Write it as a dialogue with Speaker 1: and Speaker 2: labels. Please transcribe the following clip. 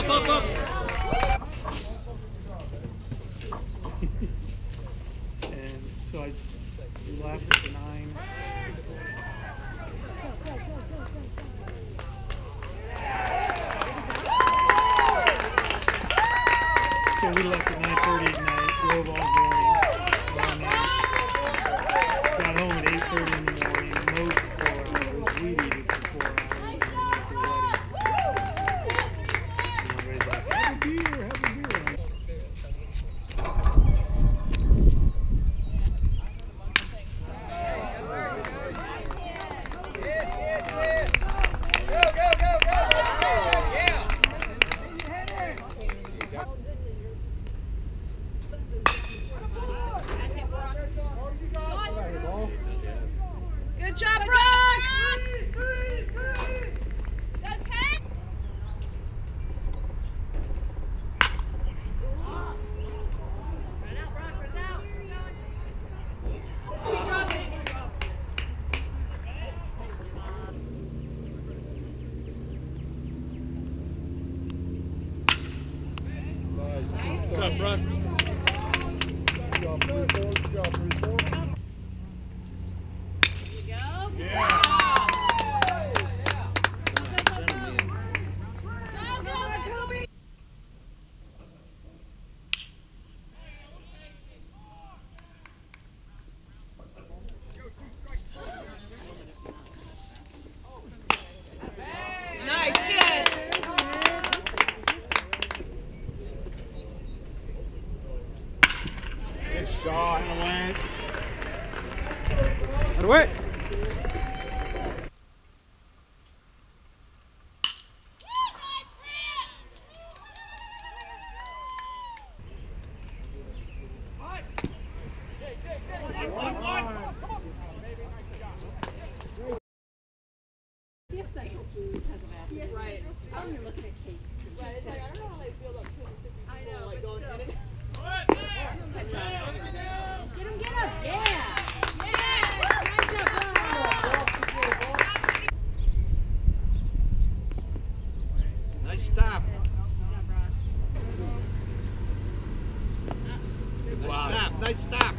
Speaker 1: up.
Speaker 2: And so we left at 9. So we left at 9:30 at night, drove all morning, got home at 8:30 in the morning, mowed for 4 hours, weed eated for 4 hours, and then went to the wedding. And everybody's like, have a beer, have a beer.
Speaker 3: Good job, Brock!
Speaker 4: Go, Ted! Run out, Brock, run out. We drop it.
Speaker 1: What's up, Brock?
Speaker 3: Nice hit!
Speaker 1: Good shot.
Speaker 2: Out of way.
Speaker 4: Right. I don't even look at cake. Right, it's like, I don't know how they feel about 250 people. I know, like going in and Get him, get him! Yeah! Yeah!
Speaker 1: Nice stop. Nice stop. Nice stop.